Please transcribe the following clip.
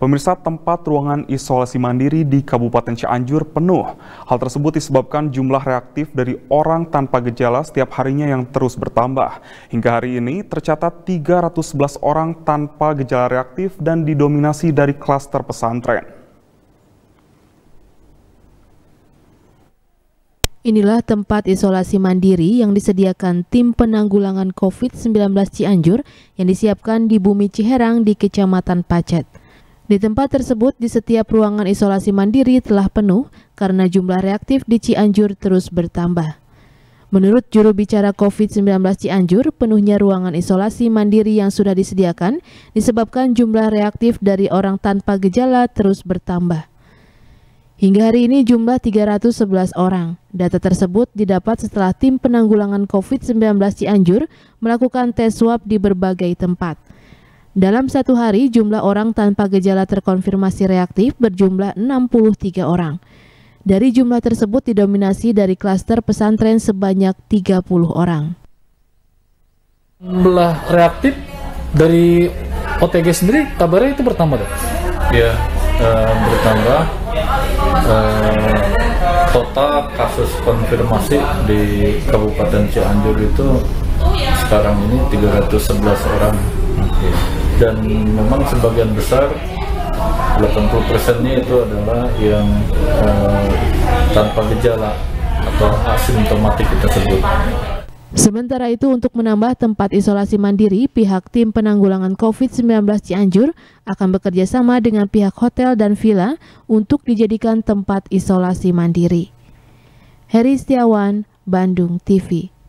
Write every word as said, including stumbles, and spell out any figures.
Pemirsa, tempat ruangan isolasi mandiri di Kabupaten Cianjur penuh. Hal tersebut disebabkan jumlah reaktif dari orang tanpa gejala setiap harinya yang terus bertambah. Hingga hari ini tercatat tiga ratus sebelas orang tanpa gejala reaktif dan didominasi dari klaster pesantren. Inilah tempat isolasi mandiri yang disediakan Tim Penanggulangan COVID sembilan belas Cianjur yang disiapkan di Bumi Ciherang di Kecamatan Pacet. Di tempat tersebut, di setiap ruangan isolasi mandiri telah penuh karena jumlah reaktif di Cianjur terus bertambah. Menurut juru bicara COVID sembilan belas Cianjur, penuhnya ruangan isolasi mandiri yang sudah disediakan disebabkan jumlah reaktif dari orang tanpa gejala terus bertambah. Hingga hari ini jumlah tiga ratus sebelas orang. Data tersebut didapat setelah Tim Penanggulangan COVID sembilan belas Cianjur melakukan tes swab di berbagai tempat. Dalam satu hari, jumlah orang tanpa gejala terkonfirmasi reaktif berjumlah enam puluh tiga orang. Dari jumlah tersebut didominasi dari klaster pesantren sebanyak tiga puluh orang. Jumlah reaktif dari O T G sendiri kabarnya itu bertambah, deh? Ya, uh, bertambah. Uh, total kasus konfirmasi di Kabupaten Cianjur itu sekarang ini tiga ratus sebelas orang. Dan memang sebagian besar delapan puluh persennya itu adalah yang uh, tanpa gejala atau asimptomatik kita sebut. Sementara itu, untuk menambah tempat isolasi mandiri, pihak Tim Penanggulangan COVID sembilan belas Cianjur akan bekerja sama dengan pihak hotel dan villa untuk dijadikan tempat isolasi mandiri. Heri Setiawan, Bandung T V.